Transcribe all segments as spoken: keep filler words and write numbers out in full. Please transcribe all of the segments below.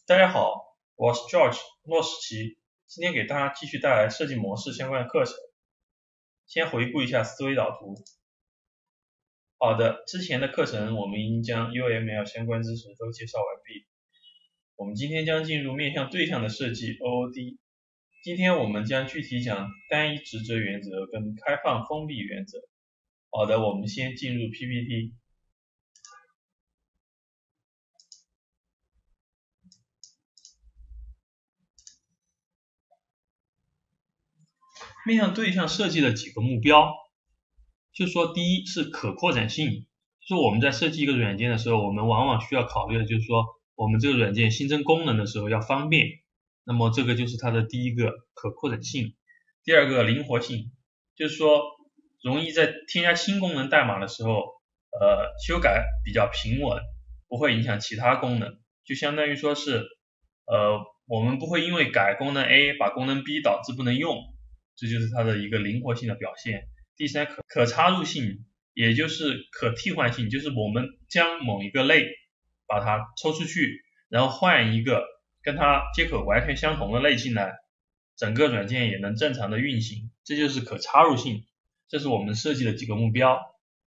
大家好，我是 George 诺史奇，今天给大家继续带来设计模式相关的课程。先回顾一下思维导图。好的，之前的课程我们已经将 U M L 相关知识都介绍完毕。我们今天将进入面向对象的设计 O O D。今天我们将具体讲单一职责原则跟开放封闭原则。好的，我们先进入 P P T。面向对象设计的几个目标，就是说第一是可扩展性，就是我们在设计一个软件的时候，我们往往需要考虑的就是说我们这个软件新增功能的时候要方便，那么这个就是它的第一个可扩展性。第二个灵活性，就是说容易在添加新功能代码的时候呃修改比较平稳，不会影响其他功能，就相当于说是呃我们不会因为改功能 A 把功能 B 导致不能用，这就是它的一个灵活性的表现。第三，可可插入性，也就是可替换性，就是我们将某一个类把它抽出去，然后换一个跟它接口完全相同的类进来，整个软件也能正常的运行，这就是可插入性。这是我们设计的几个目标。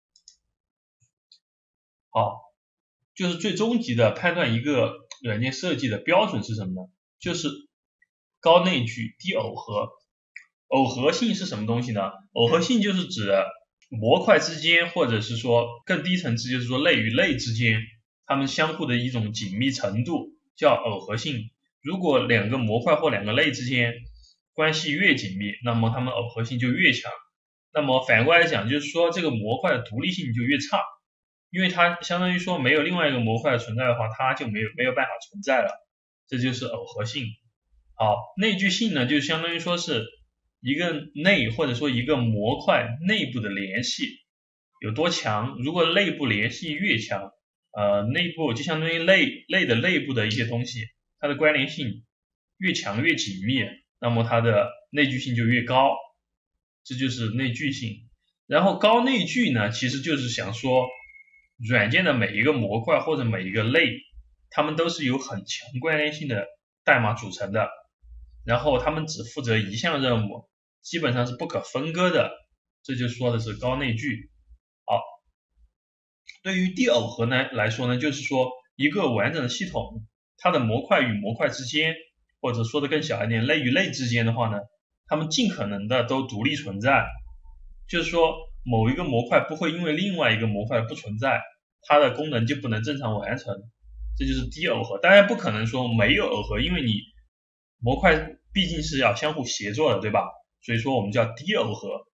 好，就是最终极的判断一个软件设计的标准是什么呢？就是高内聚低耦合。耦合性是什么东西呢？耦合性就是指模块之间，或者是说更低层次，就是说类与类之间，它们相互的一种紧密程度叫耦合性。如果两个模块或两个类之间关系越紧密，那么它们耦合性就越强。那么反过来讲，就是说这个模块的独立性就越差，因为它相当于说没有另外一个模块的存在的话，它就没有没有办法存在了，这就是耦合性。好，内聚性呢，就相当于说是一个内或者说一个模块内部的联系有多强，如果内部联系越强，呃，内部就相当于类类的内部的一些东西，它的关联性越强越紧密，那么它的内聚性就越高，这就是内聚性。然后高内聚呢，其实就是想说软件的每一个模块或者每一个类，它们都是由很强关联性的代码组成的，然后他们只负责一项任务，基本上是不可分割的，这就说的是高内聚。好，对于低耦合呢来说呢，就是说一个完整的系统，它的模块与模块之间，或者说的更小一点，类与类之间的话呢，它们尽可能的都独立存在，就是说某一个模块不会因为另外一个模块不存在，它的功能就不能正常完成，这就是低耦合。当然不可能说没有耦合，因为你模块毕竟是要相互协作的，对吧？所以说我们叫低耦合。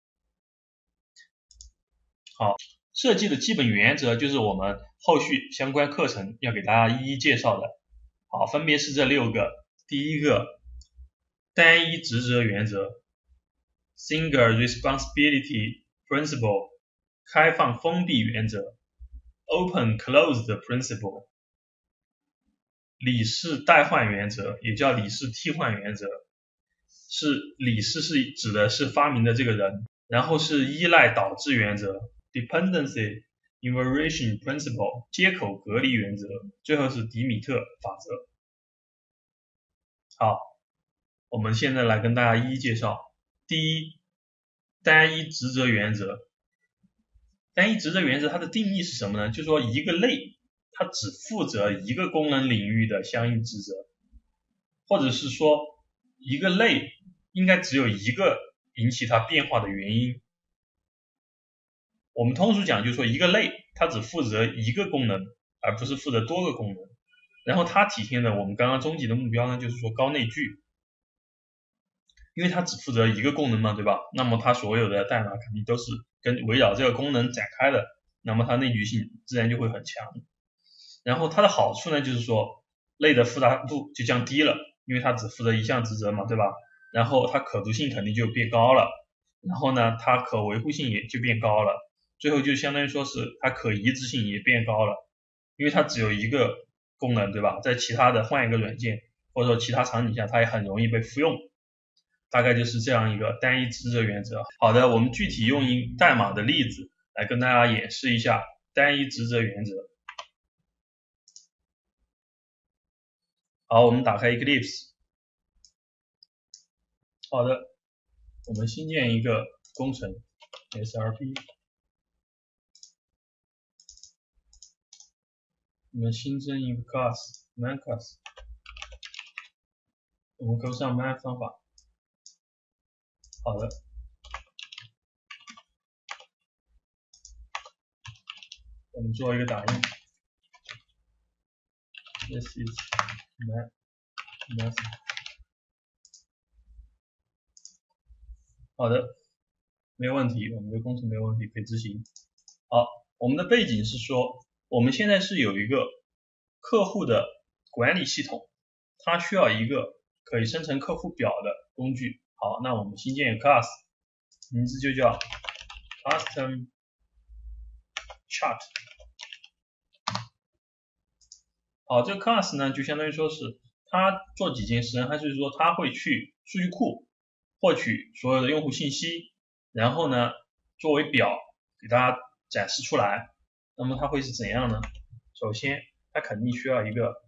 好，设计的基本原则就是我们后续相关课程要给大家一一介绍的。好，分别是这六个。第一个，单一职责原则 Single Responsibility Principle 开放封闭原则 Open Closed Principle 理事代换原则，也叫理事替换原则，是理事是指的是发明的这个人，然后是依赖导致原则 Dependency Inversion Principle 接口隔离原则，最后是迪米特法则。好，我们现在来跟大家一一介绍。第一，单一职责原则。单一职责原则它的定义是什么呢？就是说一个类它只负责一个功能领域的相应职责，或者是说一个类应该只有一个引起它变化的原因。我们通俗讲就是说一个类它只负责一个功能，而不是负责多个功能。然后它体现的我们刚刚终极的目标呢，就是说高内聚，因为它只负责一个功能嘛，对吧？那么它所有的代码肯定都是跟围绕这个功能展开的，那么它内聚性自然就会很强。然后它的好处呢，就是说类的复杂度就降低了，因为它只负责一项职责嘛，对吧？然后它可读性肯定就变高了，然后呢，它可维护性也就变高了，最后就相当于说是它可移植性也变高了，因为它只有一个功能，对吧？在其他的换一个软件或者说其他场景下，它也很容易被复用。大概就是这样一个单一职责原则。好的，我们具体用一代码的例子来跟大家演示一下单一职责原则。 好，我们打开 Eclipse。好的，我们新建一个工程 S R P。我们新增一个 class man class。我们勾上 man 方法。好的。我们做一个打印。This is man method。好的，没有问题，我们的工程没有问题，可以执行。好，我们的背景是说，我们现在是有一个客户的管理系统，它需要一个可以生成客户表的工具。好，那我们新建一个 class， 名字就叫 custom chart。好，这个 class 呢，就相当于说是它做几件事，它就是说它会去数据库获取所有的用户信息，然后呢，作为表给大家展示出来。那么它会是怎样呢？首先，它肯定需要一个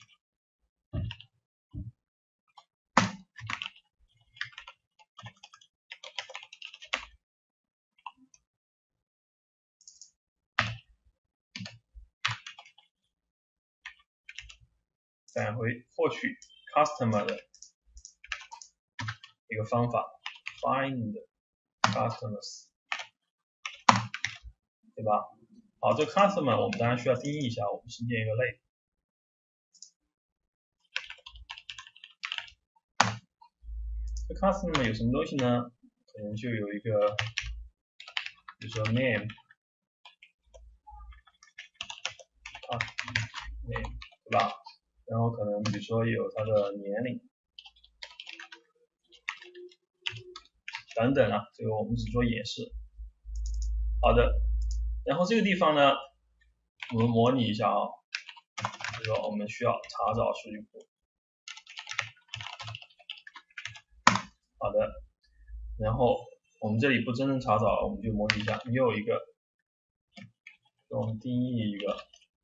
返回获取 customer 的一个方法 ，find customers， 对吧？好，这个 customer 我们当然需要定义一下，我们新建一个类。这 customer 有什么东西呢？可能就有一个，比如说 name， 啊 name， 对吧？然后可能比如说有它的年龄等等啊，这个我们只做演示。好的，然后这个地方呢，我们模拟一下啊，比如说我们需要查找数据库。好的，然后我们这里不真正查找，我们就模拟一下，又有一个，我们定义一个，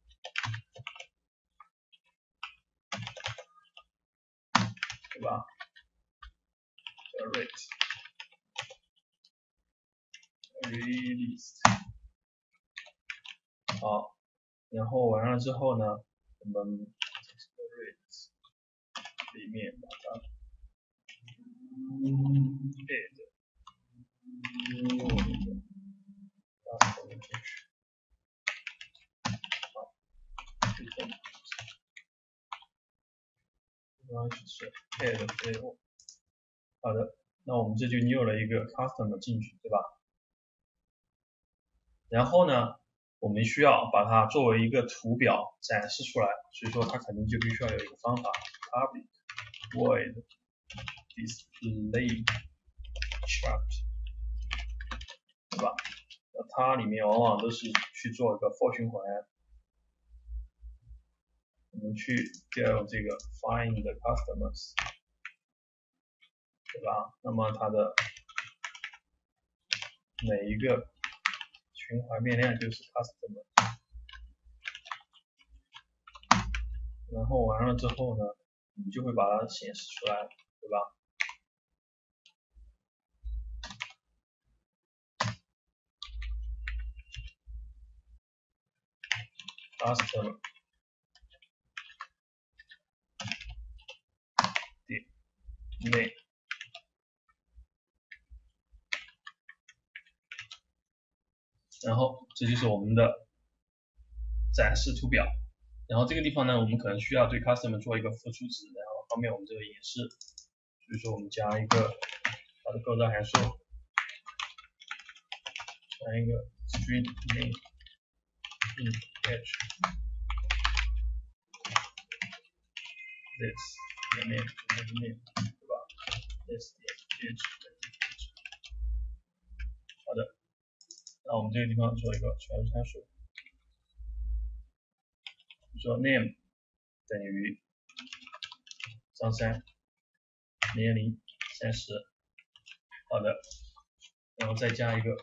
对吧？叫 rate released。好，然后完了之后呢，我们 rate 里面把它 add 把它进去。好，这种刚刚是 add field。好的，那我们这就 new 了一个 customer 进去，对吧？然后呢，我们需要把它作为一个图表展示出来，所以说它肯定就必须要有一个方法 public void display chart， 对吧？那它里面往往都是去做一个 for 循环。我们去 del 这个 find customers， 对吧？那么它的每一个循环变量就是 customer。然后完了之后呢，你就会把它显示出来，对吧？customer 点 name， 然后这就是我们的展示图表。然后这个地方呢，我们可能需要对 customer 做一个复数值，然后方便我们这个演示。所以说我们加一个它的构造函数，加一个 string name in h this 点 name 点 name， 对吧 ？this 点 h。好的，那我们这个地方做一个传输参数，比如说 name 等于张三，年龄三十。好的，然后再加一个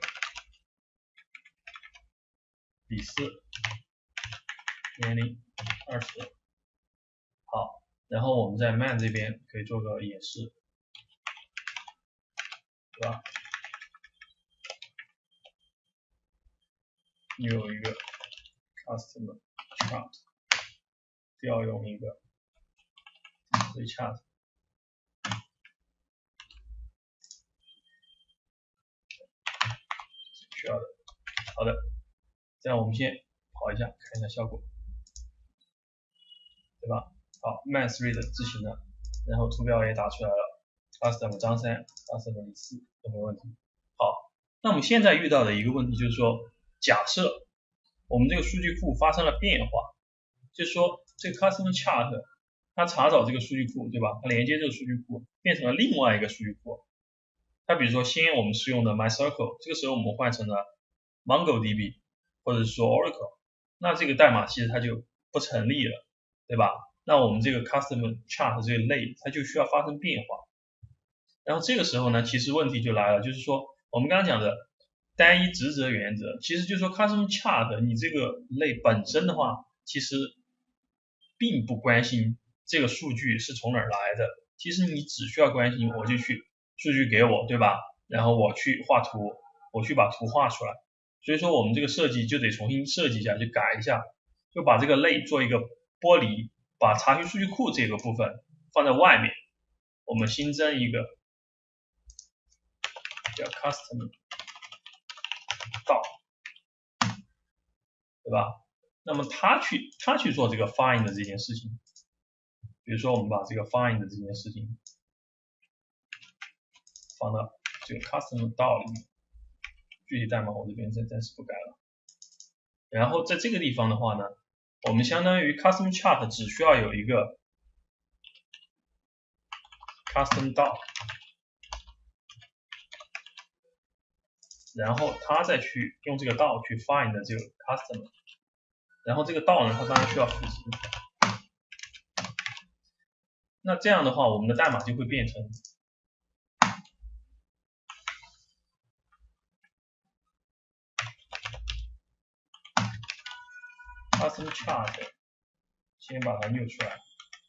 李四，年龄二十。好， 然后我们在 man 这边可以做个演示，对吧？你有一个 custom chart， 调用一个 display chart。需要的，好的，这样我们先跑一下，看一下效果，对吧？好 ，math read 执行了，然后图标也打出来了 ，custom 张三 ，custom 李四都没问题。好，那我们现在遇到的一个问题就是说，假设我们这个数据库发生了变化，就是说这个 custom chart 它查找这个数据库，对吧？它连接这个数据库变成了另外一个数据库。它比如说先我们是用的 MySQL， 这个时候我们换成了 MongoDB 或者说 Oracle， 那这个代码其实它就不成立了，对吧？那我们这个 custom chart 这个类它就需要发生变化。然后这个时候呢，其实问题就来了，就是说我们刚刚讲的单一职责原则，其实就是说 custom chart 你这个类本身的话，其实并不关心这个数据是从哪儿来的，其实你只需要关心我就去数据给我，对吧？然后我去画图，我去把图画出来。所以说我们这个设计就得重新设计一下，就改一下，就把这个类做一个剥离，把查询数据库这个部分放在外面，我们新增一个叫 custom 到，对吧？那么他去他去做这个 find 的这件事情，比如说我们把这个 find 的这件事情放到这个 custom 到里面，具体代码我这边暂暂时不改了。然后在这个地方的话呢，我们相当于 custom chart 只需要有一个 custom 到，然后他再去用这个到去 find 这个 custom， 然后这个到呢，它当然需要复习。那这样的话，我们的代码就会变成custom chart， 先把它 new 出来，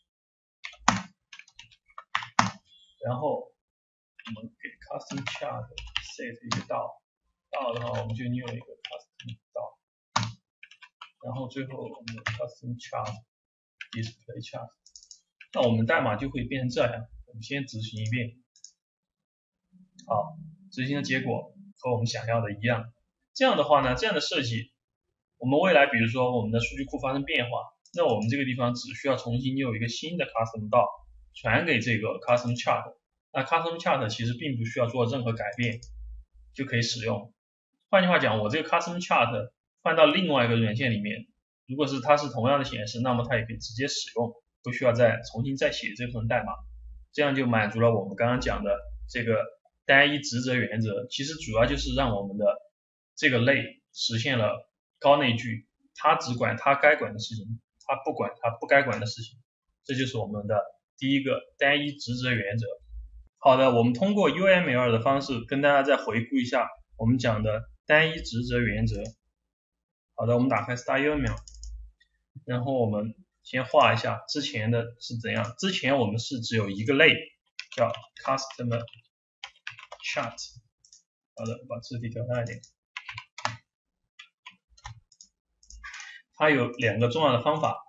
然后我们给 custom chart set 一个到，到的话我们就 new 一个 custom 到，然后最后我们的 custom chart display chart， 那我们代码就会变成这样。我们先执行一遍，好，执行的结果和我们想要的一样。这样的话呢，这样的设计，我们未来比如说我们的数据库发生变化，那我们这个地方只需要重新有一个新的 custom 到传给这个 custom chart， 那 custom chart 其实并不需要做任何改变就可以使用。换句话讲，我这个 custom chart 换到另外一个软件里面，如果是它是同样的显示，那么它也可以直接使用，不需要再重新再写这份代码，这样就满足了我们刚刚讲的这个单一职责原则。其实主要就是让我们的这个类实现了高内聚，它只管它该管的事情，它不管它不该管的事情，这就是我们的第一个单一职责原则。好的，我们通过 U M L 的方式跟大家再回顾一下我们讲的单一职责原则。好的，我们打开 Start U M L， 然后我们先画一下之前的是怎样。之前我们是只有一个类叫 Customer Chart。好的，把字体调大一点。它有两个重要的方法。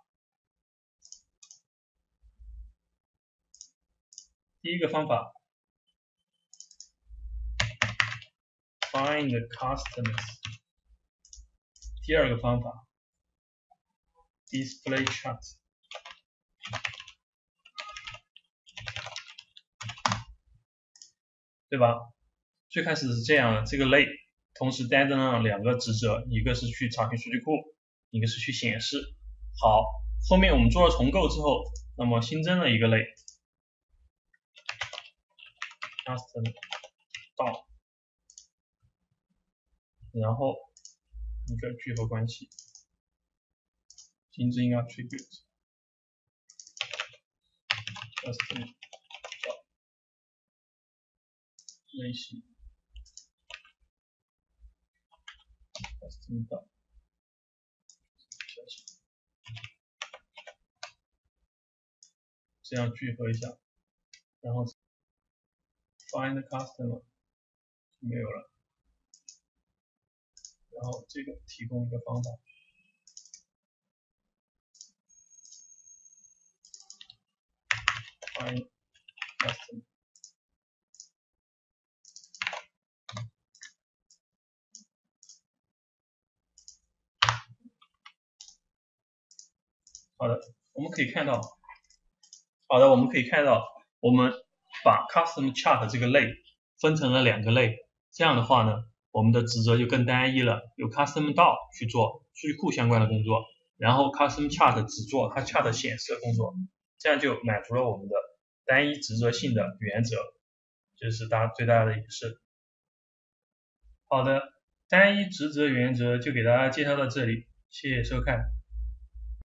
第一个方法 Find the customers， 第二个方法 Display chart， 对吧？最开始是这样的，这个类同时担当了两个职责，一个是去查询数据库，一个是去显示。好，后面我们做了重构之后，那么新增了一个类 custom 到，然后一个聚合关系，新增一个 attribute custom 到类型 custom 到这样聚合一下，然后 find customer 没有了，然后这个提供一个方法。find customer。好的，我们可以看到，好的，我们可以看到，我们把 custom chart 这个类分成了两个类，这样的话呢，我们的职责就更单一了，有 custom 道去做数据库相关的工作，然后 custom chart 只做它 chart 显示的工作，这样就满足了我们的单一职责性的原则，这是大家最大的一个事。好的，单一职责原则就给大家介绍到这里，谢谢收看。